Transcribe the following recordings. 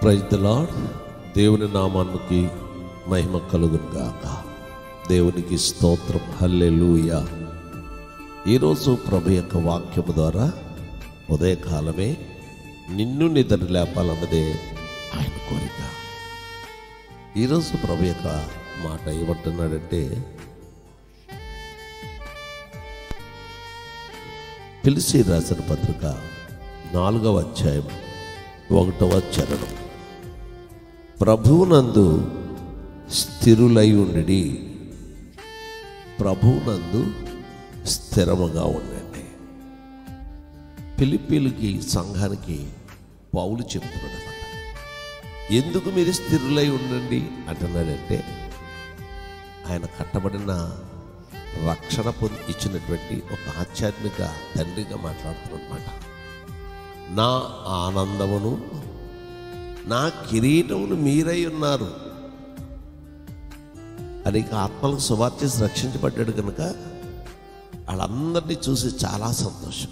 Praise the lord. దేవుని నామానికి మహిమ కలుగును గాక. దేవునికి స్తోత్రం. హల్లెలూయా. ఈరోజు ప్రభు యొక్క వాక్యము ద్వారా ఉదయకాలమే నిన్ను నిద్ర లేపాలన్నదే ఆయన కోరిక. ఈరోజు ప్రభు యొక్క మాట ఏమంటున్నాడంటే, ఫిలిప్పీ రాసిన పత్రిక 4వ అధ్యాయం 1వ చరణం. ప్రభువునందు స్థిరులై ఉండి, ప్రభువునందు స్థిరముగా ఉండండి. ఫిలిప్పీలకి సంఘానికి పౌలు చెప్తున్నాడు అన్నమాట. ఎందుకు మీరు స్థిరులై ఉండండి అంటున్నాడంటే, ఆయన కట్టబడిన రక్షణ పొంది ఇచ్చినటువంటి ఒక ఆధ్యాత్మిక తండ్రిగా మాట్లాడుతున్నమాట. నా ఆనందమును నా కిరీటమును మీరై ఉన్నారు. అనేక ఆత్మలకు సువార్త చేసి రక్షించబడ్డాడు కనుక వాళ్ళందరినీ చూసి చాలా సంతోషం.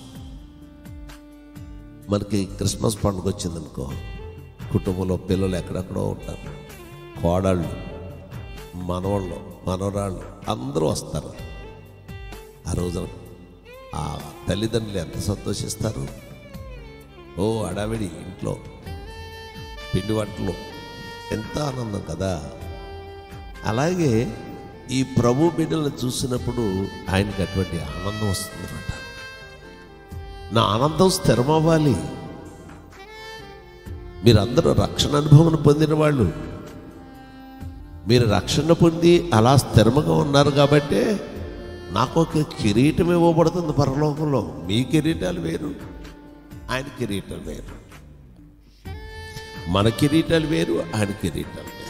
మనకి క్రిస్మస్ పండుగ వచ్చిందనుకో, కుటుంబంలో పిల్లలు ఎక్కడెక్కడో ఉంటారు, కోడళ్ళు, మనవాళ్ళు, మనవరాళ్ళు అందరూ వస్తారు. ఆ రోజున ఆ తల్లిదండ్రులు ఎంత సంతోషిస్తారు. ఓ అడావిడి, ఇంట్లో పిండి వంటలు, ఎంత ఆనందం కదా. అలాగే ఈ ప్రభు బిడ్డలను చూసినప్పుడు ఆయనకి అటువంటి ఆనందం వస్తుందన్నమాట. నా ఆనందం స్థిరమవ్వాలి. మీరందరూ రక్షణ అనుభవం పొందిన వాళ్ళు, మీరు రక్షణ పొంది అలా స్థిరముగా ఉన్నారు కాబట్టి నాకు ఒక కిరీటం ఇవ్వబడుతుంది పరలోకంలో. మీ కిరీటాలు వేరు, ఆయన కిరీటాలు వేరు. మన కిరీటాలు వేరు, ఆయన కిరీటాలు వేరు.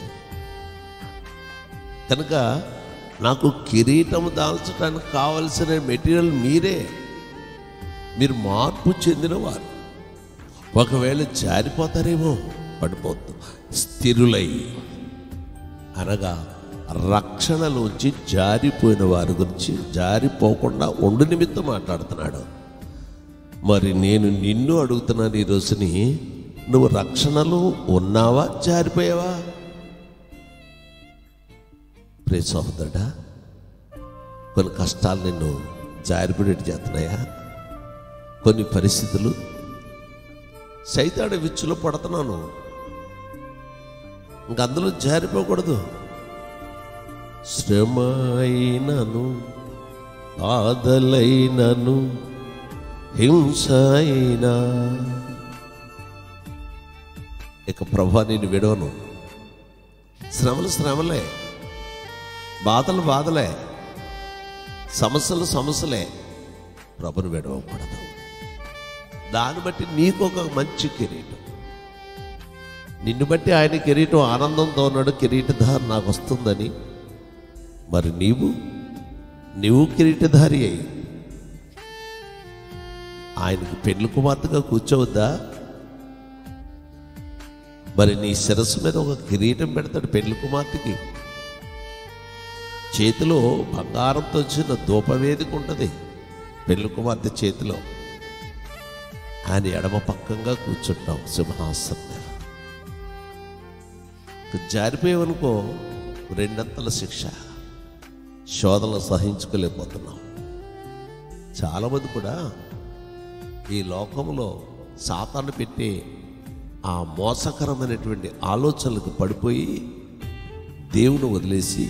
కనుక నాకు కిరీటం దాల్చడానికి కావలసిన మెటీరియల్ మీరే. మీరు మార్పు చెందినవారు. ఒకవేళ జారిపోతారేమో, పడిపోద్దు. స్థిరులై అనగా రక్షణలోంచి జారిపోయిన వారి గురించి, జారిపోకుండా ఉండు నిమిత్తం మాట్లాడుతున్నాడు. మరి నేను నిన్ను అడుగుతున్నాను ఈ రోజుని, నువ్వు రక్షణలో ఉన్నావా, జారిపోయావా? ప్రియ సహోదరుడా, కొన్ని కష్టాలు నిన్ను జారిపడేట్టు చేస్తున్నాయా? కొన్ని పరిస్థితులు సైతాడు విచ్చులో పడుతున్నాను, ఇంక అందులో జారిపోకూడదు. శ్రమ అయినను, బాధలైనను, హింస అయినా ఇక ప్రభువా నేను విడవను. శ్రమలు శ్రమలే, బాధలు బాధలే, సమస్యలు సమస్యలే. ప్రభుని విడవకూడదు. దాన్ని బట్టి నీకు ఒక మంచి కిరీటం, నిన్ను బట్టి ఆయన కిరీటం ఆనందంతో ఉన్నాడు. కిరీటధారి నాకు వస్తుందని. మరి నీవు కిరీటధారి అయి ఆయనకి పెళ్లి కుమార్తెగా కూర్చోవద్దా? మరి నీ శిరస్సు మీద ఒక కిరీటం పెడతాడు పెళ్లి కుమార్తెకి. చేతిలో బంగారంతో వచ్చిన ధూపవేదిక ఉంటుంది పెళ్లి కుమార్తె చేతిలో. ఆయన ఎడమ పక్కంగా కూర్చుంటాం సింహాసనం మీద. జారిపోయావనుకో, రెండంతల శిక్ష, శోధనలు సహించుకోలేకపోతున్నాం. చాలామంది కూడా ఈ లోకంలో సాతాను పెట్టే ఆ మోసకరమైనటువంటి ఆలోచనలకు పడిపోయి దేవుని వదిలేసి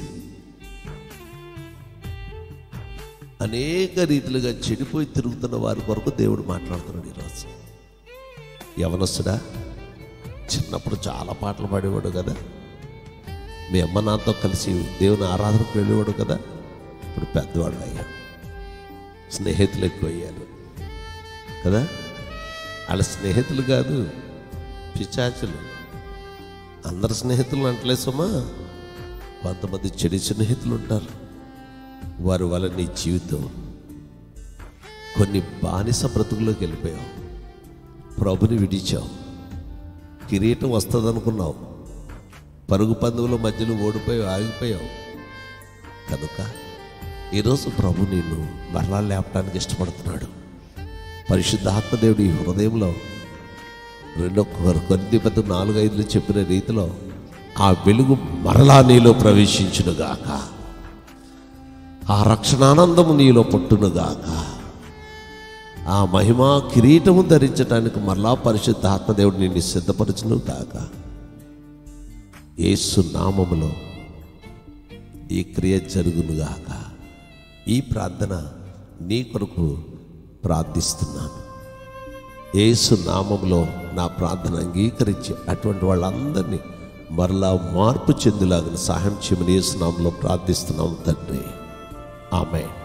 అనేక రీతిలుగా చెడిపోయి తిరుగుతున్న వారి కొరకు దేవుడు మాట్లాడుతున్నాడు ఈరోజు. యవనస్తుడా, చిన్నప్పుడు చాలా పాటలు పాడేవాడు కదా, మీ అమ్మ నాతో కలిసి దేవుని ఆరాధనకు వెళ్ళేవాడు కదా. ఇప్పుడు పెద్దవాడు అయ్యాడు, స్నేహితులు ఎక్కువ అయ్యారు కదా. వాళ్ళ స్నేహితులు కాదు, పిశాచులు. అందరు స్నేహితులు అంటలే సుమా, కొంతమంది చెడు స్నేహితులు ఉంటారు. వారి వల్ల నీ జీవితం కొన్ని బానిస బ్రతుకులోకి వెళ్ళిపోయావు. ప్రభుని విడిచావు. కిరీటం వస్తుంది అనుకున్నావు, పరుగు పందువుల మధ్యలో ఓడిపోయావు, ఆగిపోయావు. కనుక ఈరోజు ప్రభు నిన్ను మరలా లేపడానికి ఇష్టపడుతున్నాడు. పరిశుద్ధాత్మ దేవుడు ఈ హృదయంలో కొరింథీ పత్రిక 4:5 చెప్పిన రీతిలో ఆ వెలుగు మరలా నీలో ప్రవేశించునుగాక, ఆ రక్షణానందము నీలో పుట్టునుగాక, ఆ మహిమా కిరీటము ధరించడానికి మరలా పరిశుద్ధ ఆత్మదేవుడు నిన్ను సిద్ధపరచునుగాక. యేసు నామములో ఈ క్రియ జరుగునుగాక. ఈ ప్రార్థన నీ కొరకు ప్రార్థిస్తున్నాను. యేసు నామములో నా ప్రార్థన అంగీకరించి అటువంటి వాళ్ళందరినీ మరలా మార్పు చెందులాగిన సహాయం చేయమని యేసు నామములో ప్రార్థిస్తున్నాము తండ్రి. ఆమేన్.